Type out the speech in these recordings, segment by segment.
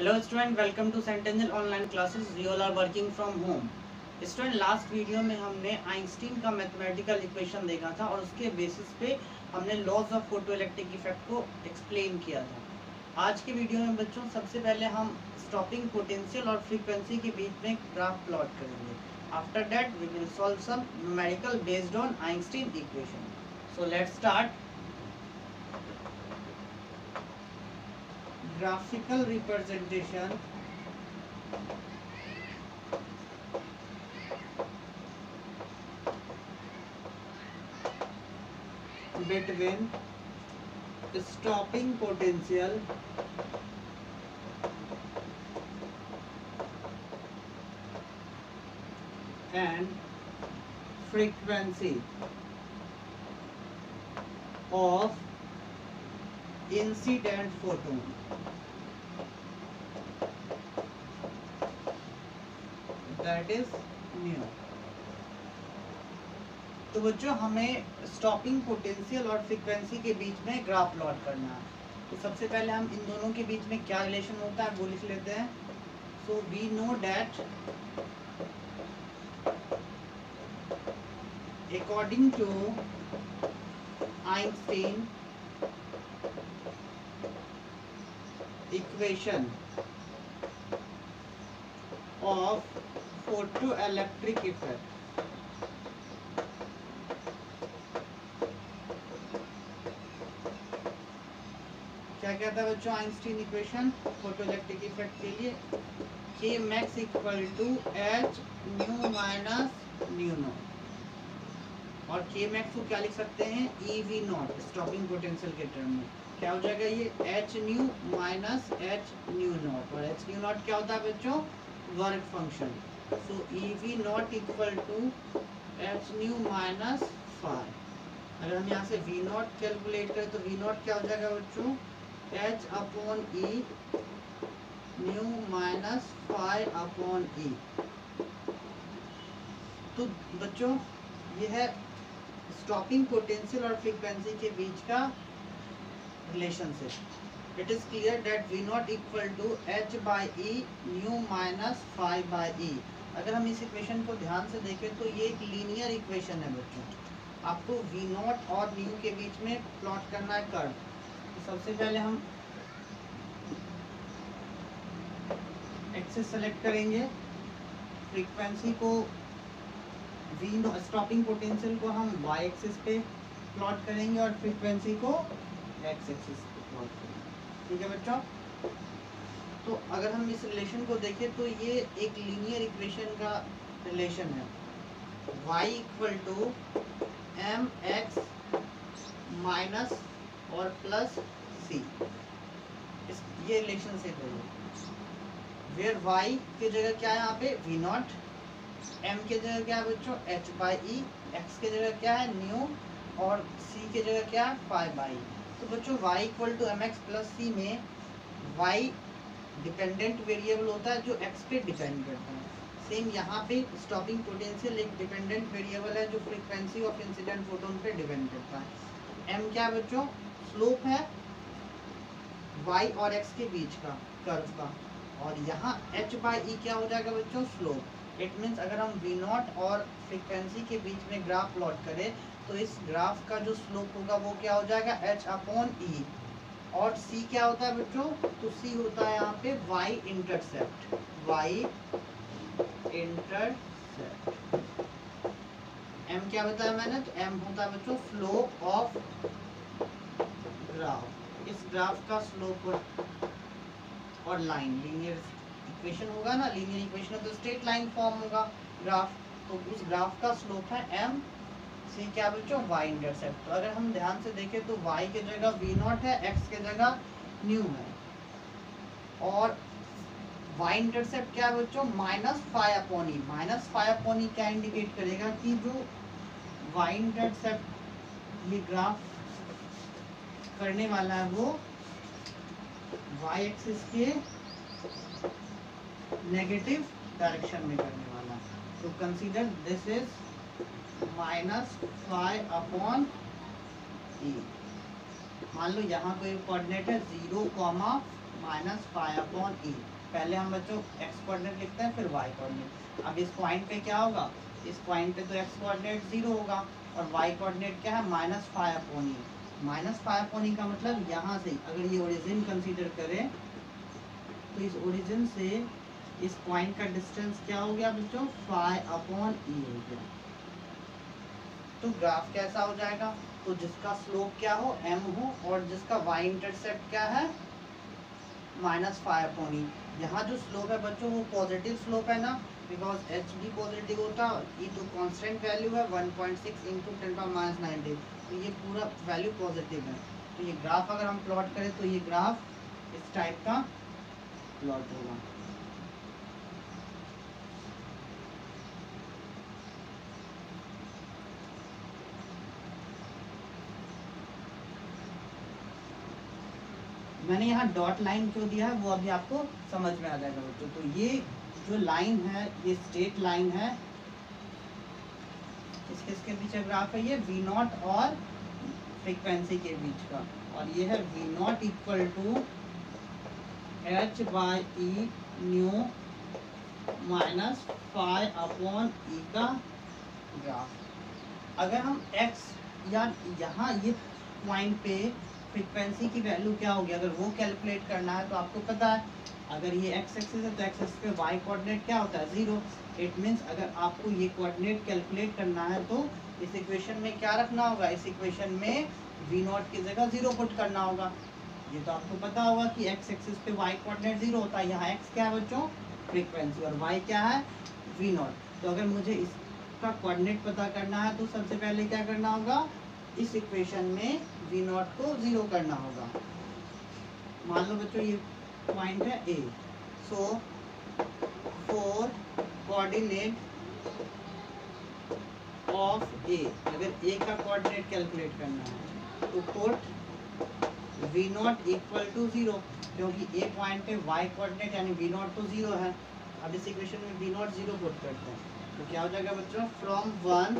Hello student, welcome to Centennial online classes. You all are working from home. Student last video में हमने Einstein का mathematical equation देखा था और उसके बेसिस पे हमने लॉज ऑफ फोटोइलेक्ट्रिक इफेक्ट को एक्सप्लेन किया था। आज के वीडियो में बच्चों सबसे पहले हम स्टॉपिंग पोटेंशियल और फ्रीक्वेंसी के बीच में ग्राफ प्लॉट करेंगे। After that we will solve some numerical based on Einstein equation. So let's start. Graphical representation between stopping potential and frequency of incident photon। That is nu. तो बच्चों हमें stopping potential और frequency के बीच में graph plot करना है। तो सबसे पहले हम इन दोनों के बीच में क्या रिलेशन होता है वो लिख लेते हैं। So we know that according to Einstein equation of photoelectric effect, क्या कहता है बच्चों आइंस्टीन इक्वेशन फोटोइलेक्ट्रिक इफेक्ट के लिए? K max equal to H nu minus nu nought, और के मैक्स को क्या लिख सकते हैं? E V nought stopping potential के टर्म में। क्या हो जाएगा ये? H nu minus H nu nought, और एच न्यू नॉट क्या होता है बच्चों? Work function. So E V nought equal to H nu minus phi. अगर हम यहाँ से वी नॉट कैलकुलेट करें तो वी नॉट क्या हो जाएगा बच्चों? H upon E nu minus phi upon E. तो बच्चों ये है स्टॉपिंग पोटेंशियल और फ्रीक्वेंसी के बीच का relationship. It is clear that V nought equal to H by E nu minus phi by E. अगर हम इस इक्वेशन को ध्यान से देखें तो ये एक लीनियर इक्वेशन है बच्चों। आपको वी नॉट और न्यू के बीच में प्लॉट करना है कर्व। तो सबसे पहले हम एक्सिस सेलेक्ट करेंगे, फ्रीक्वेंसी को वी स्टॉपिंग पोटेंशियल को हम वाई एक्सिस पे प्लॉट करेंगे और फ्रीक्वेंसी को एक्स एक्सिस पे प्लॉट करेंगे। ठीक है बच्चों? तो अगर हम इस रिलेशन को देखें तो ये एक लीनियर इक्वेशन का रिलेशन है। y equal to M x minus और प्लस सी, ये रिलेशन से है। वेयर y की जगह क्या है यहाँ पे? वी नॉट, m की जगह क्या है बच्चों? h बाई ई, x की जगह क्या है? न्यू, और c की जगह क्या है? Phi by. तो बच्चों y equal to M x plus C में y डिपेंडेंट वेरिएबल होता है जो x पे डिपेंड करता है। सेम यहाँ पे स्टॉपिंग पोटेंशियल एक डिपेंडेंट वेरिएबल है जो फ्रीक्वेंसी ऑफ इंसिडेंट फोटोन पे डिपेंड करता है। m क्या है बच्चों? स्लोप है y और x के बीच का कर्व का, और यहाँ h बाई ई क्या हो जाएगा बच्चों? स्लोप। इट मीन्स अगर हम v नॉट और फ्रीक्वेंसी के बीच में ग्राफ प्लॉट करें तो इस ग्राफ का जो स्लोप होगा वो क्या हो जाएगा? h upon E. और c क्या होता है बच्चों? तो c होता है यहाँ पे y intercept, y intercept. m क्या बताया मैंने? तो m होता है बच्चों स्लोप ऑफ ग्राफ। इस ग्राफ का स्लोप और लाइन, लीनियर इक्वेशन होगा ना, लीनियर इक्वेशन है तो स्ट्रेट लाइन फॉर्म होगा ग्राफ, तो उस ग्राफ का स्लोप है m। सी क्या बच्चों? y intercept. तो अगर हम ध्यान से देखें तो y की जगह v नॉट है, x की जगह न्यू है, और y इंटरसेप्ट क्या है बच्चों? Minus phi upon E. Minus phi upon E क्या इंडिकेट करेगा कि जो y इंटरसेप्ट ये ग्राफ करने वाला है वो y एक्सिस के नेगेटिव डायरेक्शन में करने वाला है। तो consider this is -5 upon E. मान लो यहाँ कोई कोऑर्डिनेट है 0, माइनस फाइव अपॉन ई। पहले हम बच्चों एक्स कोऑर्डिनेट लिखते हैं फिर वाई कोऑर्डिनेट। अब इस पॉइंट पे क्या होगा, इस पॉइंट पे तो एक्स कोऑर्डिनेट 0 होगा और वाई कोऑर्डिनेट क्या है minus phi upon E. Minus phi upon E का मतलब यहाँ से अगर ये ओरिजिन कंसीडर करें तो इस ओरिजिन से इस पॉइंट का डिस्टेंस क्या हो गया बच्चों, फाइव अपॉन ई हो गया। तो ग्राफ कैसा हो जाएगा, तो जिसका स्लोप क्या हो m हो और जिसका y इंटरसेप्ट क्या है माइनस फाइव अपॉन ई। यहाँ जो स्लोप है बच्चों वो पॉजिटिव स्लोप है ना, बिकॉज h भी पॉजिटिव होता है, ई तो कांस्टेंट वैल्यू है 1.6 इंटू 10⁻⁹, तो ये पूरा वैल्यू पॉजिटिव है। तो ये ग्राफ अगर हम प्लॉट करें तो ये ग्राफ इस टाइप का प्लॉट होगा। मैंने यहाँ डॉट लाइन क्यों दिया है वो अभी आपको समझ में आ जाएगा बच्चों। तो ये जो लाइन है ये स्ट्रेट लाइन है, इसके पीछे ग्राफ है ये वी नॉट और फ्रीक्वेंसी के बीच का, और ये है V nought equal to H by E nu minus phi upon E का ग्राफ। अगर हम एक्स या यहाँ ये पॉइंट पे फ्रीक्वेंसी की वैल्यू क्या होगी अगर वो कैलकुलेट करना है तो आपको पता है अगर ये एक्स एक्सिस है तो एक्स एक्सिस पे वाई कोऑर्डिनेट क्या होता है 0। इट मीन्स अगर आपको ये कोऑर्डिनेट कैलकुलेट करना है तो इस इक्वेशन में क्या रखना होगा, इस इक्वेशन में वी नॉट की जगह 0 पुट करना होगा। ये तो आपको पता होगा कि एक्स एक्सिस पे वाई कोऑर्डिनेट 0 होता है, यहाँ एक्स क्या है बच्चों फ्रीक्वेंसी और वाई क्या है वी नॉट। तो अगर मुझे इसका कोऑर्डिनेट पता करना है तो सबसे पहले क्या करना होगा, इस इक्वेशन में वी नॉट को 0 करना होगा। मान लो बच्चों ये पॉइंट है A, so for coordinate of A, अगर ए का कोऑर्डिनेट कैलकुलेट करना है तो put V nought equal to 0, क्योंकि ए पॉइंट पे वाई कोऑर्डिनेट यानी वी नॉट तो 0 है। अब इस इक्वेशन में वी नॉट 0 पुट करते हैं तो क्या हो जाएगा बच्चों, from 1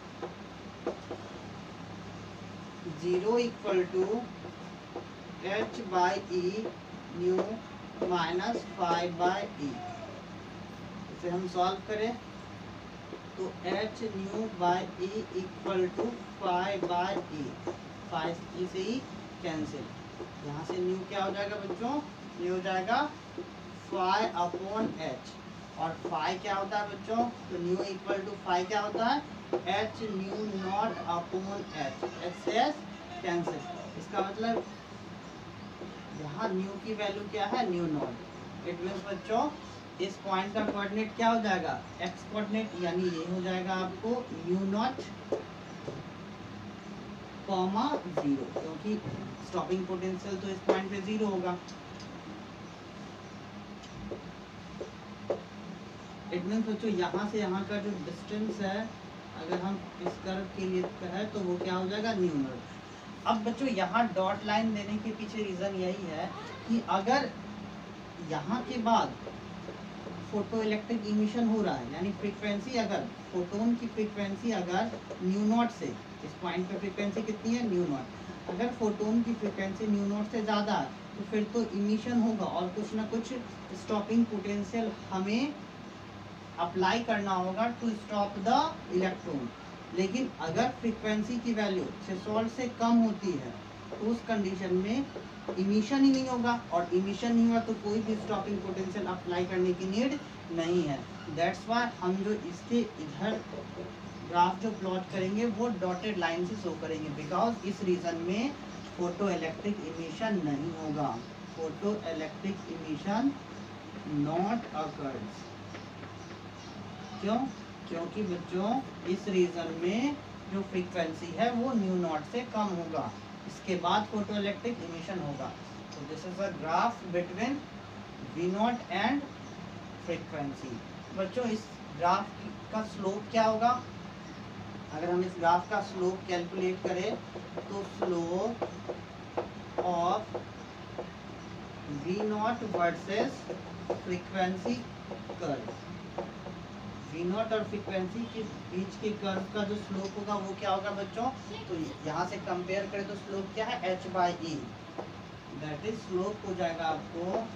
0 equal to H by E nu minus phi by E. इसे हम सॉल्व करें तो H nu by E equal to phi by E, phi E से ही कैंसिल, यहाँ से न्यू क्या हो जाएगा बच्चों, ये हो जाएगा फाइव अपॉन एच, और फाइव क्या होता है बच्चों, तो न्यू इक्वल टू फाइव क्या होता है H nu nought upon H, H से एच कैंसिल। इसका मतलब यहाँ न्यू की वैल्यू क्या है न्यू नॉट। इट मीन्स बच्चों इस पॉइंट का कोऑर्डिनेट क्या हो जाएगा एक्स कोऑर्डिनेट, यानी ये हो जाएगा आपको न्यू नॉट कॉमा 0, क्योंकि स्टॉपिंग पोटेंशियल तो इस पॉइंट पे 0 होगा। इट मीन्स बच्चों यहाँ से यहाँ का जो डिस्टेंस है अगर हम इस कर्व के लिए है तो वो क्या हो जाएगा न्यू नॉट। अब बच्चों यहाँ डॉट लाइन देने के पीछे रीज़न यही है कि अगर यहाँ के बाद फोटो इलेक्ट्रिक इमिशन हो रहा है, यानी फ्रीक्वेंसी अगर फोटोन की फ्रीक्वेंसी अगर न्यू नॉट से, इस पॉइंट पे फ्रीक्वेंसी कितनी है न्यू नॉट, अगर फोटोन की फ्रीक्वेंसी न्यू नॉट से ज़्यादा है तो फिर तो इमिशन होगा और कुछ ना कुछ स्टॉपिंग पोटेंशियल हमें अप्लाई करना होगा टू स्टॉप द इलेक्ट्रॉन। लेकिन अगर फ्रीक्वेंसी की वैल्यू थ्रेशोल्ड से कम होती है तो उस कंडीशन में इमिशन ही नहीं होगा, और इमिशन नहीं हुआ तो कोई भी स्टॉपिंग पोटेंशियल अप्लाई करने की नीड नहीं है। दैट्स वाई हम जो इसके इधर ग्राफ जो प्लॉट करेंगे वो डॉटेड लाइन से शो करेंगे, बिकॉज इस रीजन में फोटो इलेक्ट्रिक इमिशन नहीं होगा, photoelectric emission nought occurs. क्यों, क्योंकि बच्चों इस रीजन में जो फ्रीक्वेंसी है वो न्यू नॉट से कम होगा, इसके बाद फोटो इलेक्ट्रिक इमिशन होगा। तो this is a graph between V nought and frequency. बच्चों इस ग्राफ का स्लोप क्या होगा, अगर हम इस ग्राफ का स्लोप कैलकुलेट करें तो slope of V nought versus frequency curve, V nought और फ्रीक्वेंसी के बीच के कर्व का जो स्लोप होगा वो क्या होगा बच्चों, तो यहाँ से कंपेयर करें तो स्लोप क्या है h by E, that is slope हो जाएगा आपको,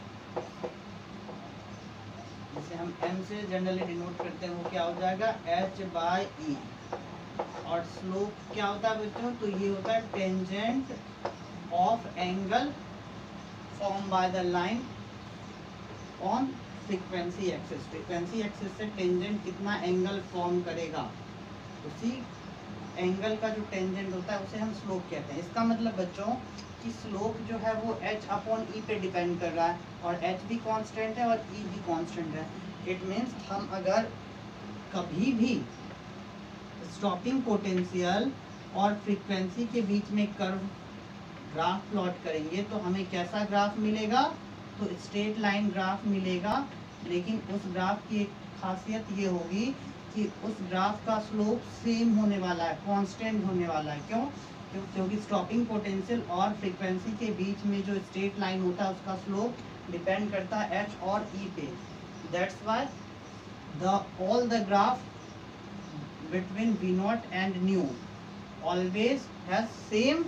जिसे हम m से जनरली डिनोट करते हैं, वो क्या हो जाएगा h/e। और स्लोप क्या होता है बच्चों, तो ये होता है tangent of angle form by the line on frequency axis. Frequency axis से टेंजेंट कितना एंगल फॉर्म करेगा, उसी एंगल का जो टेंजेंट होता है उसे हम स्लोप कहते हैं। इसका मतलब बच्चों कि स्लोप जो है वो h/e पे डिपेंड कर रहा है, और h भी कांस्टेंट है और e भी कांस्टेंट है। इट मीन्स हम अगर कभी भी स्टॉपिंग पोटेंशियल और फ्रीक्वेंसी के बीच में कर्व ग्राफ प्लॉट करेंगे तो हमें कैसा ग्राफ मिलेगा, तो स्ट्रेट लाइन ग्राफ मिलेगा। लेकिन उस ग्राफ की एक खासियत ये होगी कि उस ग्राफ का स्लोप सेम होने वाला है, कांस्टेंट होने वाला है। क्यों? क्योंकि स्टॉपिंग पोटेंशियल और फ्रीक्वेंसी के बीच में जो स्ट्रेट लाइन होता है उसका स्लोप डिपेंड करता है h और e पे। That's why all the graph between v0 and nu always has same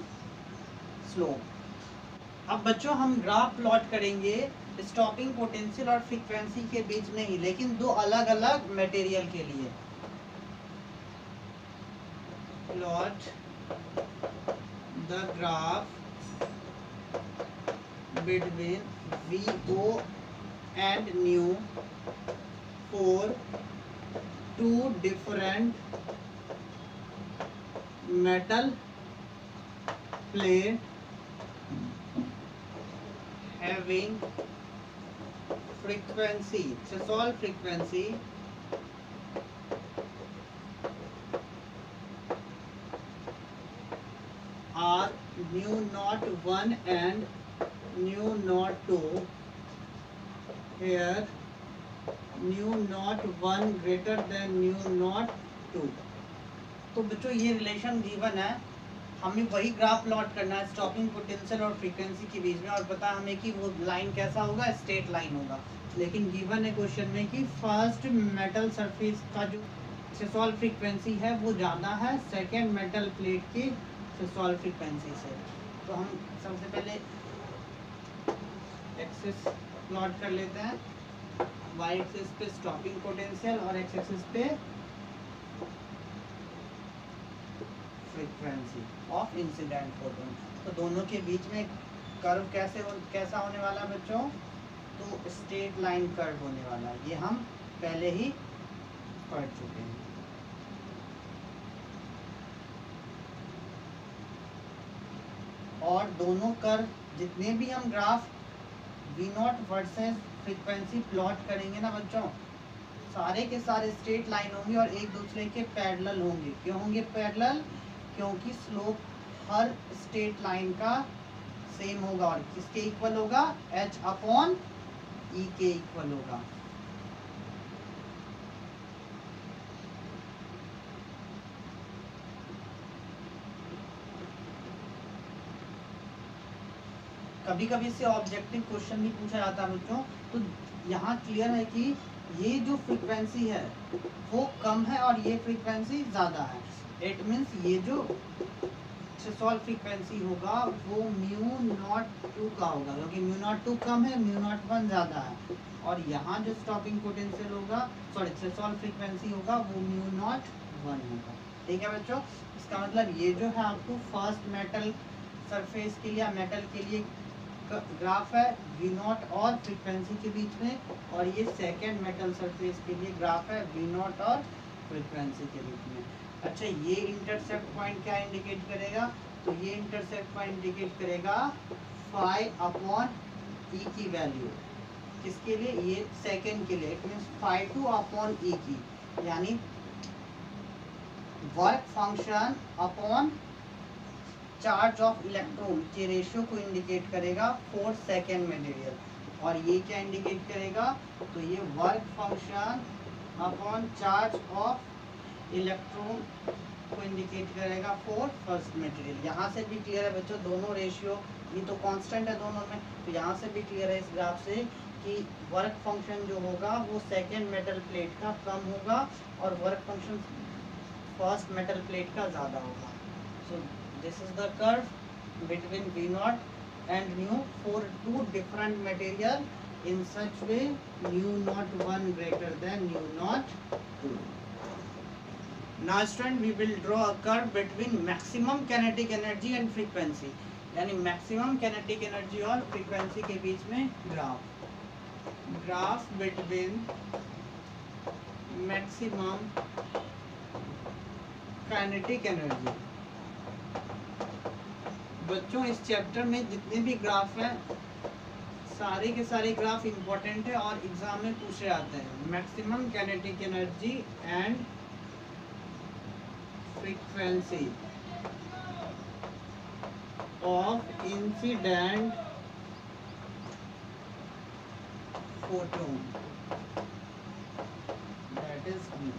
slope. अब बच्चों हम ग्राफ प्लॉट करेंगे स्टॉपिंग पोटेंशियल और फ्रीक्वेंसी के बीच में ही, लेकिन दो अलग अलग मटेरियल के लिए। Plot the graph between VO and nu for two different metal plate having frequency, threshold frequency are nu0 and nu0, here nu0 greater than nu0। तो बच्चों ये रिलेशन गिवन है, हमें वही ग्राफ प्लॉट करना है स्टॉपिंग पोटेंशियल और frequency के बीच में, और पता है हमें कि वो लाइन कैसा होगा, स्ट्रेट लाइन होगा। लेकिन गिवन है क्वेश्चन में कि फर्स्ट मेटल सरफेस का जो थ्रेशोल्ड फ्रीक्वेंसी है वो ज़्यादा है सेकेंड मेटल प्लेट की थ्रेशोल्ड फ्रीक्वेंसी से। तो हम सबसे पहले एक्सिस प्लॉट कर लेते हैं, y एक्सिस पे स्टॉपिंग पोटेंशियल और x एक्सिस पे फ्रीक्वेंसी ऑफ इंसिडेंट फोटोन। तो दोनों के बीच में कर्व कैसा होने वाला है बच्चों, तो स्ट्रेट लाइन कर्व होने वाला है। ये हम पहले ही पढ़ चुके हैं। और दोनों कर्व जितने भी हम graph V0 versus frequency plot करेंगे ना बच्चों, सारे के सारे स्ट्रेट लाइन होंगे और एक दूसरे के पैरेलल होंगे। क्यों होंगे पैरेलल? क्योंकि स्लोप हर स्ट्रेट लाइन का सेम होगा और किसके इक्वल होगा, h/e के इक्वल होगा। कभी कभी से ऑब्जेक्टिव क्वेश्चन भी पूछा जाता है बच्चों, तो यहाँ क्लियर है कि ये जो फ्रीक्वेंसी है वो कम है और ये फ्रीक्वेंसी ज़्यादा है। इट मीन्स ये जो थ्रेशोल्ड फ्रीक्वेंसी होगा वो mu0 का होगा, क्योंकि mu0 कम है, mu0 ज़्यादा है। और यहाँ जो स्टॉपिंग पोटेंशियल होगा, सॉरी थ्रेशोल्ड फ्रीक्वेंसी होगा वो mu0 होगा। ठीक है बच्चों, इसका मतलब ये जो है आपको फर्स्ट मेटल सरफेस के लिए, मेटल के लिए ग्राफ है V0 और फ्रीक्वेंसी के बीच में, और ये सेकेंड मेटल सरफेस के लिए ग्राफ है V0 और फ्रीक्वेंसी के बीच में। अच्छा, ये इंटरसेप्ट पॉइंट क्या इंडिकेट करेगा, तो ये इंटरसेप्ट पॉइंट इंडिकेट करेगा phi/e की वैल्यू। किसके लिए? ये सेकेंड के लिए। इट मीन्स phi2/e की, यानी work function upon charge of electron के रेशियो को इंडिकेट करेगा फॉर सेकेंड मटेरियल। और ये क्या इंडिकेट करेगा, तो ये work function upon charge of electron को इंडिकेट करेगा फॉर फर्स्ट मटेरियल। यहाँ से भी क्लियर है बच्चों, दोनों रेशियो ये तो कांस्टेंट है दोनों में, तो यहाँ से भी क्लियर है इस ग्राफ से कि वर्क फंक्शन जो होगा वो सेकेंड मेटल प्लेट का कम होगा और work function first metal plate का ज़्यादा होगा। सो this is the curve between V0 and nu for two different material in such way nu naught 1 greater than nu naught 2. Now student we will draw a curve between maximum kinetic energy and frequency, यानी maximum kinetic energy और frequency के बीच में graph between maximum kinetic energy. बच्चों इस chapter में जितने भी ग्राफ हैं सारे के सारे ग्राफ इम्पोर्टेंट है और एग्जाम में पूछे आते हैं. Maximum kinetic energy and frequency of incident photon, that is me.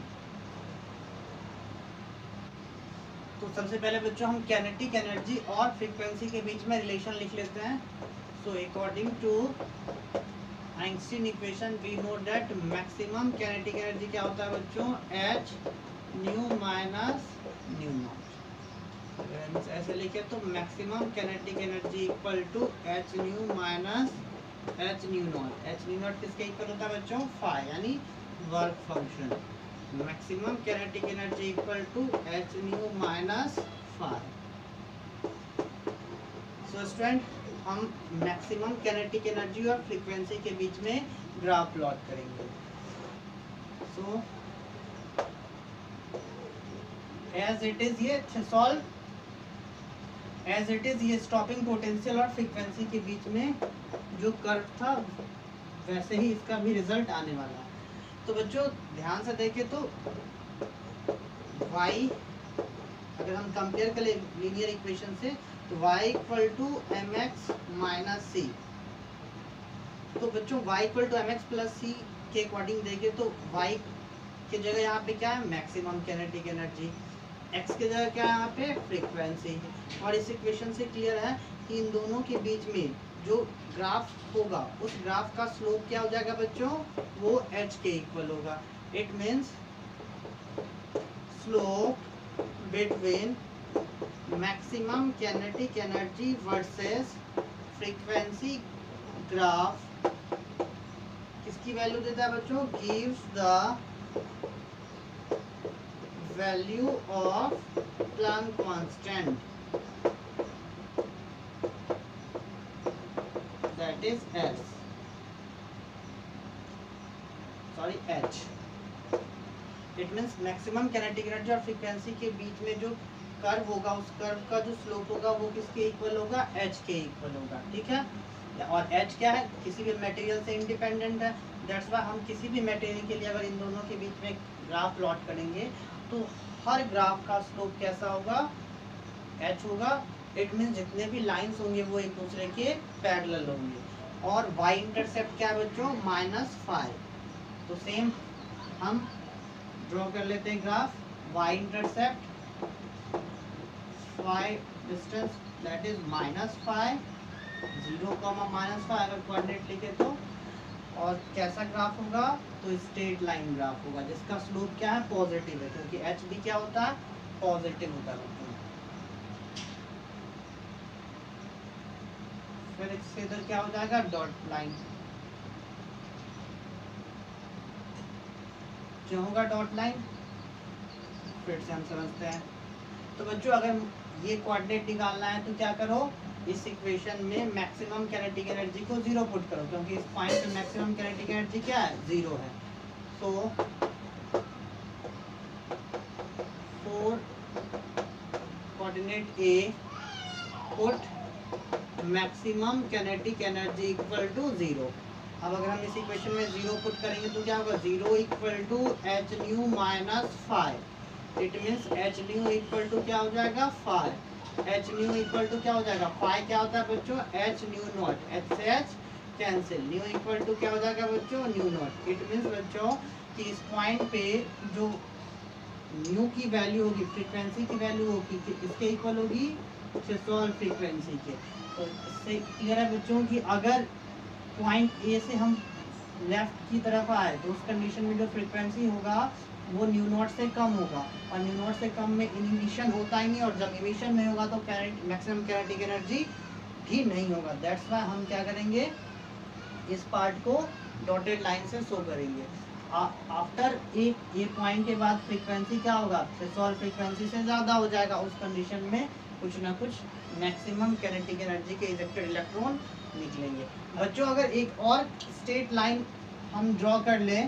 तो सबसे पहले बच्चों हम काइनेटिक एनर्जी और फ्रीक्वेंसी के बीच में रिलेशन लिख लेते हैं. So according to Einstein equation we know that maximum kinetic energy क्या होता है बच्चों, h nu minus nu nought. ऐसे लिखे तो maximum kinetic energy equal to h nu minus h nu nought. h nu nought किसके इक्वल होता है बच्चों, फाई, यानी work function. Maximum kinetic energy equal to h nu minus phi. So student हम maximum kinetic energy और frequency के बीच में ग्राफ प्लॉट करेंगे. सो एज इट इज ये सॉल्व एज इट इज ये स्टॉपिंग पोटेंशियल और फ्रीक्वेंसी के बीच में जो कर्व था वैसे ही इसका भी रिजल्ट आने वाला है. तो बच्चों ध्यान से देखें तो y अगर हम कंपेयर करें लीनियर इक्वेशन से तो y equal to M x minus c. तो बच्चों y equal to M x plus c के अकॉर्डिंग देखें तो y की जगह यहाँ पे क्या है, मैक्सिमम काइनेटिक एनर्जी. x की जगह क्या है यहाँ पे, फ्रीक्वेंसी. और इस इक्वेशन से क्लियर है कि इन दोनों के बीच में जो ग्राफ होगा उस ग्राफ का स्लोप क्या हो जाएगा बच्चों, वो h के इक्वल होगा. It means slope between maximum kinetic energy versus frequency graph किसकी वैल्यू देता है बच्चों, gives the value of Planck constant, that is h. It means maximum kinetic energy और फ्रीक्वेंसी के बीच में जो कर्व होगा उस कर्व का जो स्लोप होगा वो किसके इक्वल होगा, h के इक्वल होगा. ठीक है, और h क्या है, किसी भी मटेरियल से इंडिपेंडेंट है. दैट्स व्हाई हम किसी भी मटेरियल के लिए अगर इन दोनों के बीच में ग्राफ प्लॉट करेंगे तो हर ग्राफ का स्लोप कैसा होगा, h होगा. इट मीन्स जितने भी लाइंस होंगे वो एक दूसरे के पैरेलल होंगे. और y इंटरसेप्ट क्या है बच्चों, माइनस फाई. तो सेम हम ड्रॉ कर लेते हैं graph. y intercept phi distance that is minus phi, 0 minus phi अगर कोऑर्डिनेट लिखे तो. और कैसा ग्राफ होगा, तो स्ट्रेट लाइन ग्राफ होगा जिसका स्लोप क्या है, पॉजिटिव है, क्योंकि h भी क्या होता है, पॉजिटिव होता है. फिर इससे इधर क्या हो जाएगा, डॉट लाइन. जो होगा डॉट लाइन, फिर से हम समझते हैं. तो बच्चों अगर ये कोऑर्डिनेट निकालना है तो क्या करो, इस इक्वेशन में मैक्सिमम काइनेटिक एनर्जी को 0 पुट करो, क्योंकि इस पॉइंट पे मैक्सिमम काइनेटिक एनर्जी क्या है, 0 है. तो for coordinate A put maximum kinetic energy equal to 0. अब अगर हम इस इक्वेशन में 0 पुट करेंगे तो क्या होगा, 0 equal to h nu minus phi. It means h nu equal to क्या हो जाएगा, phi. h nu equal to क्या हो जाएगा, फाई क्या होता है बच्चों, h न्यू नॉट. h से h cancel, nu equal to क्या हो जाएगा बच्चों, न्यू नॉट. इट मीन्स बच्चों कि इस पॉइंट पे जो न्यू की वैल्यू होगी, फ्रीक्वेंसी की वैल्यू होगी, इसके इक्वल होगी सॉल्व फ्रीक्वेंसी के. तो इससे क्लियर है बच्चों कि अगर पॉइंट ए से हम लेफ्ट की तरफ आए तो उस कंडीशन में जो फ्रीक्वेंसी होगा वो न्यू नॉट से कम होगा. और न्यू नॉट से कम में इनिमिशन होता ही नहीं, और जब इमिशन में होगा तो मैक्सिमम काइनेटिक एनर्जी ही नहीं होगा। दैट्स वाई हम क्या करेंगे, इस पार्ट को डॉटेड लाइन से शो करेंगे। आफ्टर एक पॉइंट के बाद फ्रीक्वेंसी क्या होगा, थ्रेशोल्ड फ्रीक्वेंसी से ज़्यादा हो जाएगा। उस कंडीशन में कुछ ना कुछ मैक्सिमम काइनेटिक एनर्जी के इजेक्टेड इलेक्ट्रॉन निकलेंगे। बच्चों अगर एक और स्ट्रेट लाइन हम ड्रॉ कर लें,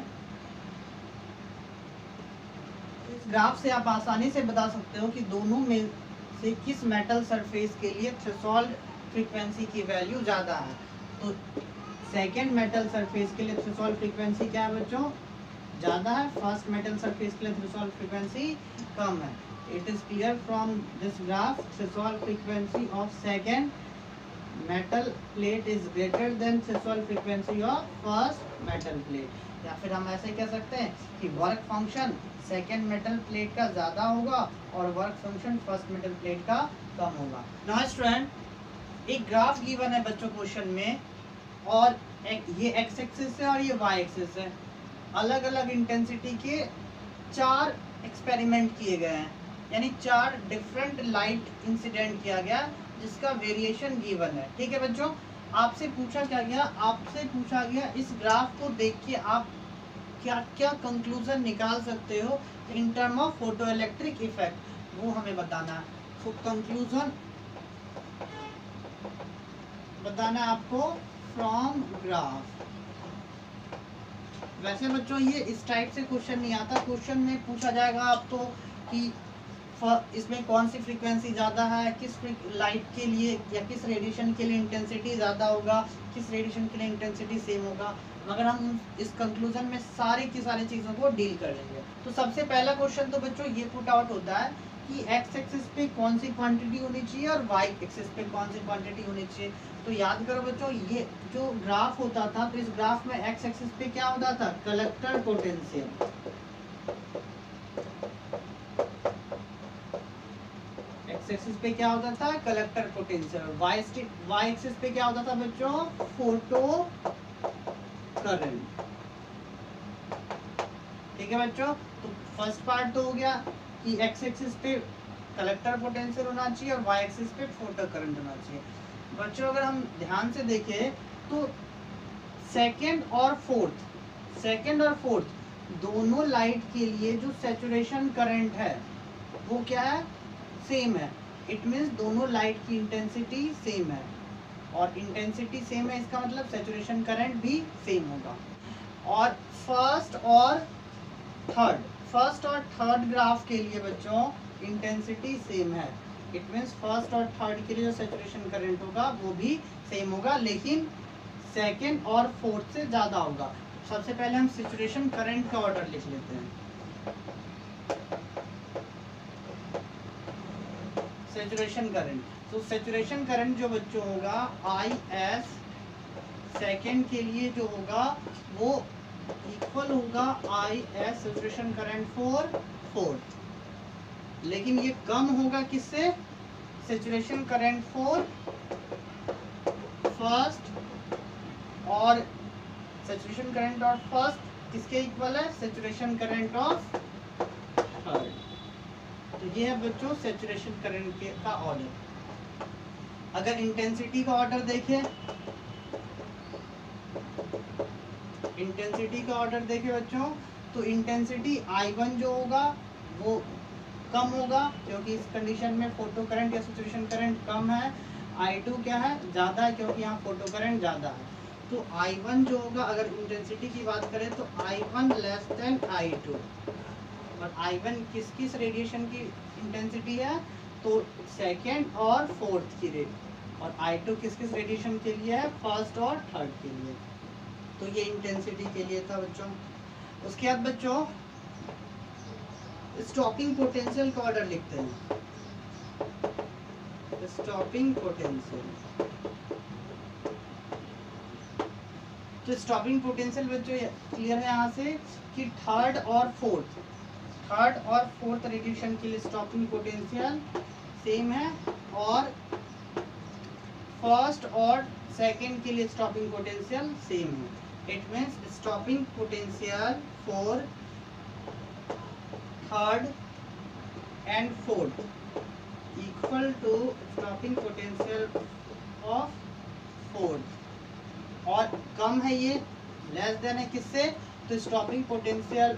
इस ग्राफ से आप आसानी से बता सकते हो कि दोनों में से किस मेटल सरफेस के लिए थ्रेशोल्ड फ्रीक्वेंसी की वैल्यू ज़्यादा है। तो सेकेंड मेटल सरफेस के लिए थ्रेशोल्ड फ्रीक्वेंसी क्या है बच्चों, ज़्यादा है। फर्स्ट मेटल सरफेस के लिए थ्रेशोल्ड फ्रीक्वेंसी कम है। It is clear from this graph threshold frequency of second metal plate is greater than threshold frequency of first metal plate. या फिर हम ऐसे कह सकते हैं कि work function second metal plate का ज़्यादा होगा और work function first metal plate का कम होगा। नाउ स्टूडेंट, एक ग्राफ गिवन है बच्चों क्वेश्चन में, और ये एक्स एक्सिस है और ये वाई एक्सिस है। अलग अलग इंटेंसिटी के 4 एक्सपेरिमेंट किए गए हैं, यानी 4 डिफरेंट लाइट इंसिडेंट किया गया जिसका वेरिएशन गिवन है। ठीक है बच्चों, आपसे पूछा क्या गया, आपसे पूछा गया इस ग्राफ को देख के आप क्या क्या कंक्लूजन निकाल सकते हो in term of photo electric effect, वो हमें बताना है। तो कंक्लूजन बताना है आपको फ्रॉम ग्राफ। वैसे बच्चों ये इस टाइप से क्वेश्चन नहीं आता। क्वेश्चन में पूछा जाएगा आपको कि इसमें कौन सी फ्रीक्वेंसी ज़्यादा है, किस लाइट के लिए या किस रेडिएशन के लिए इंटेंसिटी ज़्यादा होगा, किस रेडिएशन के लिए इंटेंसिटी सेम होगा। मगर हम इस कंक्लूजन में सारी की सारी चीज़ों को डील कर लेंगे। तो सबसे पहला क्वेश्चन तो बच्चों ये पुट आउट होता है कि एक्स एक्सिस पे कौन सी क्वांटिटी होनी चाहिए और वाई एक्सिस पे कौन सी क्वांटिटी होनी चाहिए। तो याद करो बच्चों, ये जो ग्राफ होता था, तो इस ग्राफ में एक्स एक्सिस पे क्या होता था, कलेक्टर पोटेंशियल। एक्स एक्सिस पे क्या होता था, कलेक्टर पोटेंशियल। वाई एक्सिस पे क्या होता था बच्चों, फोटो करंट। ठीक है बच्चों, तो फर्स्ट पार्ट तो हो गया कि एक्स एक्सिस पे कलेक्टर पोटेंशियल होना चाहिए और वाई एक्सिस पे फोटो करंट होना चाहिए। बच्चों अगर हम ध्यान से देखें तो सेकेंड और फोर्थ दोनों लाइट के लिए जो सैचुरेशन करंट है वो क्या है, सेम है। इट मीन्स दोनों लाइट की इंटेंसिटी सेम है, और इंटेंसिटी सेम है इसका मतलब सैचुरेशन करंट भी सेम होगा। और फर्स्ट और थर्ड ग्राफ के लिए बच्चों इंटेंसिटी सेम है। इट मीन्स फर्स्ट और थर्ड के लिए जो सैचुरेशन करंट होगा वो भी सेम होगा, लेकिन सेकेंड और फोर्थ से ज़्यादा होगा। सबसे पहले हम सैचुरेशन करंट का ऑर्डर लिख लेते हैं। सैचुरेशन करंट, तो सैचुरेशन करंट जो बच्चों होगा IS सेकेंड के लिए जो होगा वो इक्वल होगा IS saturation current for fourth, लेकिन ये कम होगा किससे, सैचुरेशन करंट फॉर फर्स्ट, और सैचुरेशन करंट ऑफ फर्स्ट किसके इक्वल है, सैचुरेशन करंट ऑफ थर्ड। तो ये है बच्चों सैचुरेशन करंट के का ऑर्डर। अगर इंटेंसिटी का ऑर्डर देखें, बच्चों, तो इंटेंसिटी I1 जो होगा वो कम होगा, क्योंकि इस कंडीशन में फोटो करंट या सैचुरेशन करंट कम है। I2 क्या है, ज़्यादा है, क्योंकि यहाँ फोटो करंट ज़्यादा है। तो I1 जो होगा, अगर इंटेंसिटी की बात करें तो I1 लेस देन I2। और I1 किस किस रेडिएशन की इंटेंसिटी है, तो सेकेंड और फोर्थ की रेट, और I2 किस किस रेडिएशन के लिए है, फर्स्ट और थर्ड के लिए। तो ये इंटेंसिटी के लिए था बच्चों। उसके बाद बच्चों स्टॉपिंग पोटेंशियल का ऑर्डर लिखते हैं। स्टॉपिंग पोटेंशियल, तो स्टॉपिंग पोटेंशियल बच्चों क्लियर है यहाँ से कि थर्ड और फोर्थ रेडिएशन के लिए स्टॉपिंग पोटेंशियल सेम है, और फर्स्ट और सेकंड के लिए स्टॉपिंग पोटेंशियल सेम है। It means stopping potential for third and fourth equal to stopping potential of fourth, और कम है ये, लेस देन है किससे, तो स्टॉपिंग पोटेंशियल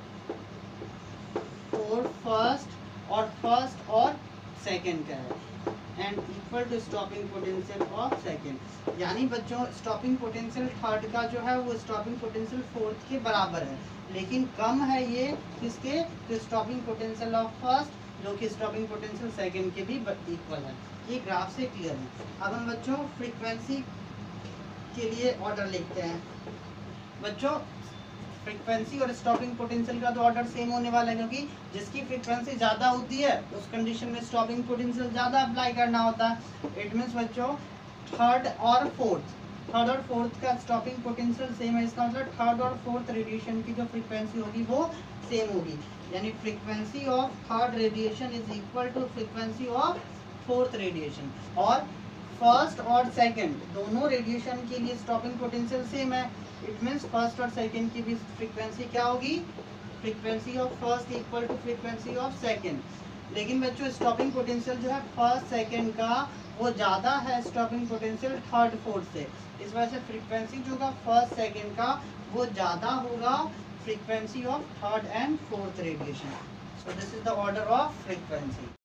फॉर फर्स्ट और सेकंड का है, and equal to stopping potential of second. यानी बच्चों स्टॉपिंग पोटेंशियल थर्ड का जो है वो स्टॉपिंग पोटेंशियल फोर्थ के बराबर है, लेकिन कम है ये किसके, तो स्टॉपिंग पोटेंशियल ऑफ फर्स्ट, जो कि स्टॉपिंग पोटेंशियल सेकंड के भी इक्वल है। ये ग्राफ से क्लियर है। अब हम बच्चों फ्रीक्वेंसी के लिए ऑर्डर लिखते हैं। बच्चों फ्रीक्वेंसी और स्टॉपिंग पोटेंशियल का तो ऑर्डर सेम होने वाला है, क्योंकि जिसकी फ्रीक्वेंसी ज़्यादा होती है उस कंडीशन में स्टॉपिंग पोटेंशियल ज़्यादा अप्लाई करना होता है। इट मीन्स बच्चों थर्ड और फोर्थ का स्टॉपिंग पोटेंशियल सेम है, इसका मतलब थर्ड और फोर्थ रेडिएशन की जो फ्रीक्वेंसी होगी वो सेम होगी। यानी frequency of third radiation is equal to frequency of fourth radiation, और फर्स्ट और सेकंड दोनों रेडिएशन के लिए स्टॉपिंग पोटेंशियल सेम है। इट मीन्स फर्स्ट और सेकंड की भी फ्रीक्वेंसी क्या होगी, frequency of first equal to frequency of second. लेकिन बच्चों स्टॉपिंग पोटेंशियल जो है फर्स्ट सेकंड का वो ज़्यादा है स्टॉपिंग पोटेंशियल थर्ड फोर्थ से, इस वजह से फ्रीक्वेंसी जो होगा फर्स्ट सेकंड का वो ज़्यादा होगा frequency of third and fourth radiation. So this is the order of frequency.